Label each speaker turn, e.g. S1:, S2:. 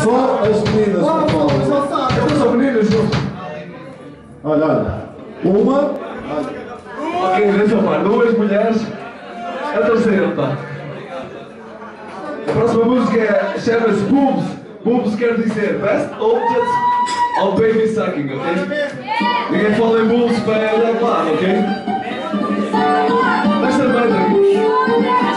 S1: Só as meninas. Estas são meninas junto. Olha, olha. Uma.
S2: Ok, deixa eu falar. Duas mulheres. A terceira, tá? A próxima música chama-se Boobs. Boobs quer dizer Best Objects of Baby Sucking, ok? Ninguém fala em boobs para levar, ok? Deixa eu ver aqui.